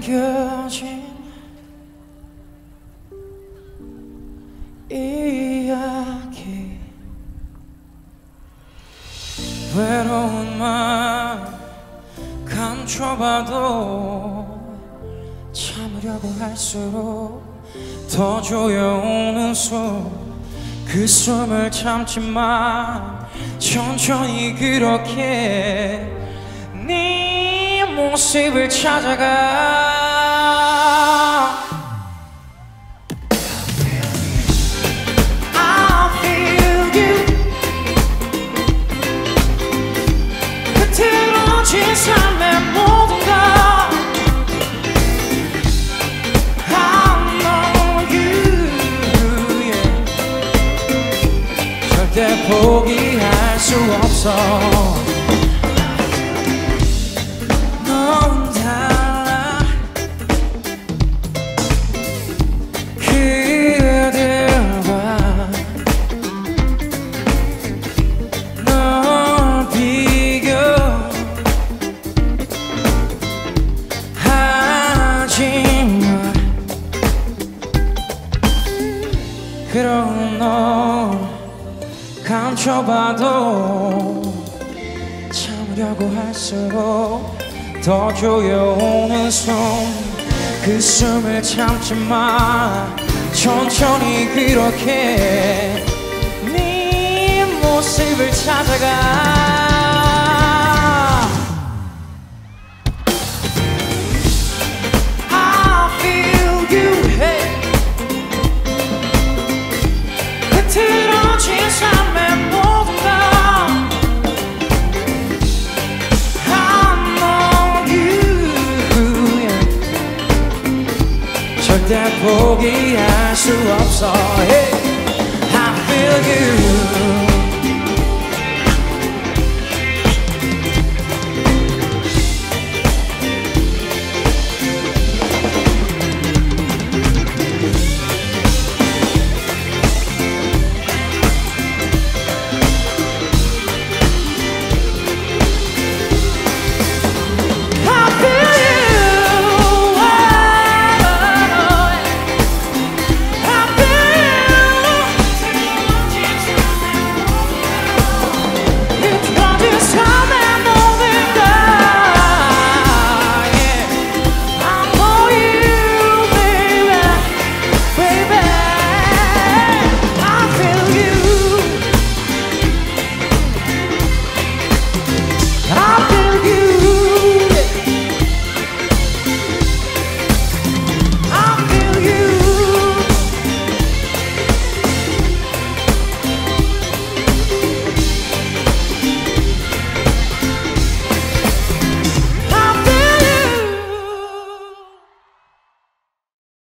남겨진 이야기 외로운 맘 감춰봐도 참으려고 할수록 더 조여오는 숨 그 숨을 참지만 천천히 그렇게 네 모습을 찾아가 I feel you 흐트러진 삶의 모든 것 I know you yeah. 절대 포기할 수 없어 그런 너 감춰봐도 참으려고 할수록 더 조여오는 숨 그 숨을 참지만 천천히 그렇게 네 모습을 찾아가 흐트러진 삶의 모든 것 I know you yeah. 절대 포기할 수 없어 hey. I feel you